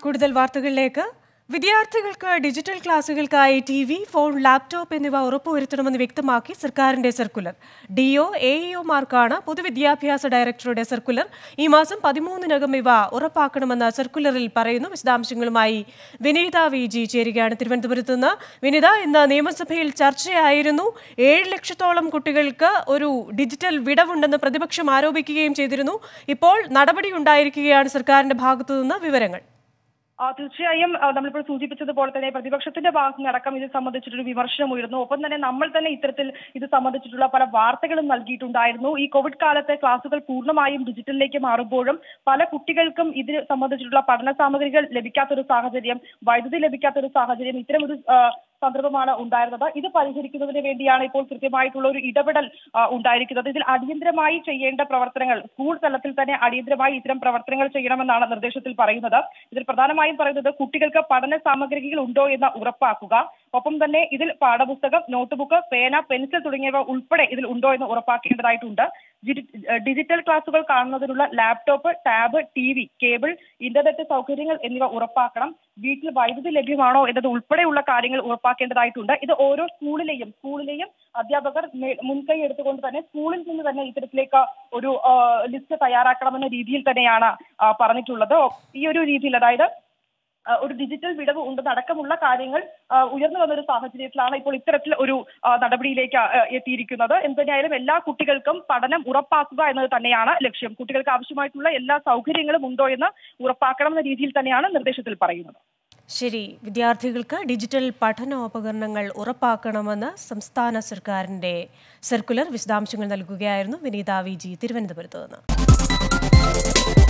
കൂടുതൽ വാർത്തകളിലേക്ക്. വിദ്യാർത്ഥികൾക്ക് ഡിജിറ്റൽ ക്ലാസുകൾക്കായി ടിവി, ഫോൺ, ലാപ്ടോപ്പ് എന്നിവ ഉറപ്പുവരുത്തണമെന്ന് വ്യക്തമാക്കി സർക്കാരിന്റെ സർക്കുലർ. ഡിഒ, എഇഒമാർക്കാണ് പൊതുവിദ്യാഭ്യാസ ഡയറക്ടറുടെ സർക്കുലർ. ഈ മാസം 13-നകം ഇവ ഉറപ്പാക്കണമെന്ന് സർക്കുലറിൽ പറയുന്നു. വിശദാംശങ്ങളുമായി വിനീത വി.ജി. ചേരുകയാണ് തിരുവനന്തപുരത്ത് നിന്ന്. വിനീത, ഇന്ന് നിയമസഭയിൽ ചർച്ചയായിരുന്നു. 7 ലക്ഷത്തോളം കുട്ടികൾക്ക് ഒരു ഡിജിറ്റൽ വിടവുണ്ടെന്ന് പ്രതിപക്ഷം ആരോപിക്കുകയും ചെയ്തിരുന്നു. ഇപ്പോൾ നടപടി ഉണ്ടായിരിക്കുകയാണ് സർക്കാരിന്റെ ഭാഗത്തുനിന്ന്. വിവരങ്ങൾ. തീർച്ചയായും നമ്മളിപ്പോൾ സൂചിപ്പിച്ചതുപോലെ തന്നെ പ്രതിപക്ഷത്തിന്റെ ഭാഗത്തു നിന്നടക്കം ഇത് സംബന്ധിച്ചിട്ടൊരു വിമർശനം ഉയർന്നു. ഒപ്പം തന്നെ നമ്മൾ തന്നെ ഇത്തരത്തിൽ ഇത് സംബന്ധിച്ചിട്ടുള്ള പല വാർത്തകളും നൽകിയിട്ടുണ്ടായിരുന്നു. ഈ കോവിഡ് കാലത്തെ ക്ലാസുകൾ പൂർണ്ണമായും ഡിജിറ്റലിലേക്ക് മാറുമ്പോഴും പല കുട്ടികൾക്കും ഇത് സംബന്ധിച്ചിട്ടുള്ള പഠന സാമഗ്രികൾ ലഭിക്കാത്തൊരു സാഹചര്യം, വൈദ്യുതി ലഭിക്കാത്തൊരു സാഹചര്യം, ഇത്തരമൊരു സന്ദർഭമാണ് ഉണ്ടായിരുന്നത്. ഇത് പരിഹരിക്കുന്നതിന് വേണ്ടിയാണ് ഇപ്പോൾ കൃത്യമായിട്ടുള്ള ഒരു ഇടപെടൽ ഉണ്ടായിരിക്കുന്നത്. ഇതിൽ അടിയന്തരമായി ചെയ്യേണ്ട പ്രവർത്തനങ്ങൾ സ്കൂൾ തലത്തിൽ തന്നെ അടിയന്തരമായി ഇത്തരം പ്രവർത്തനങ്ങൾ ചെയ്യണമെന്നാണ് നിർദ്ദേശത്തിൽ പറയുന്നത്. ഇതിൽ പ്രധാനമായും പറയുന്നത് കുട്ടികൾക്ക് പഠന സാമഗ്രികൾ ഉണ്ടോ എന്ന് ഉറപ്പാക്കുക. ഒപ്പം തന്നെ ഇതിൽ പാഠപുസ്തകം, നോട്ട്ബുക്ക്, പേന, പെൻസിൽ തുടങ്ങിയവ ഉൾപ്പെടെ ഇതിൽ ഉണ്ടോ എന്ന് ഉറപ്പാക്കേണ്ടതായിട്ടുണ്ട്. ഡിജിറ്റൽ ക്ലാസുകൾ കാണുന്നതിനുള്ള laptop, tab, TV, cable, internet സൗകര്യങ്ങൾ എന്നിവ ഉറപ്പാക്കണം. വീട്ടിൽ വൈദ്യുതി ലഭ്യമാണോ എന്നത് ഉൾപ്പെടെയുള്ള കാര്യങ്ങൾ ഉറപ്പാക്കേണ്ടതായിട്ടുണ്ട്. ഇത് ഓരോ സ്കൂളിലെയും അധ്യാപകർ മുൻകൈ എടുത്തുകൊണ്ട് തന്നെ സ്കൂളിൽ നിന്ന് തന്നെ ഇത്തരത്തിലേക്ക് ഒരു ലിസ്റ്റ് തയ്യാറാക്കണമെന്ന രീതിയിൽ തന്നെയാണ് പറഞ്ഞിട്ടുള്ളത്. ഈ ഒരു രീതിയിൽ, അതായത് ഒരു ഡിജിറ്റൽ വിടവ് ഉണ്ടെന്നടക്കമുള്ള കാര്യങ്ങൾ ഉയർന്നു വന്നൊരു സാഹചര്യത്തിലാണ് ഇപ്പോൾ ഇത്തരത്തിൽ ഒരു നടപടിയിലേക്ക് എത്തിയിരിക്കുന്നത്. എന്തുതന്നെയായാലും എല്ലാ കുട്ടികൾക്കും പഠനം ഉറപ്പാക്കുക എന്നത് തന്നെയാണ് ലക്ഷ്യം. കുട്ടികൾക്ക് ആവശ്യമായിട്ടുള്ള എല്ലാ സൗകര്യങ്ങളും ഉണ്ടോ എന്ന് ഉറപ്പാക്കണമെന്ന രീതിയിൽ തന്നെയാണ് നിർദ്ദേശത്തിൽ പറയുന്നത്. ശരി, വിദ്യാർത്ഥികൾക്ക് ഡിജിറ്റൽ പഠനോപകരണങ്ങൾ ഉറപ്പാക്കണമെന്ന് സംസ്ഥാന സർക്കാരിന്റെ സർക്കുലർ. വിശദാംശങ്ങൾ നൽകുകയായിരുന്നു വിനീത വി.ജി. തിരുവനന്തപുരത്ത് നിന്ന്.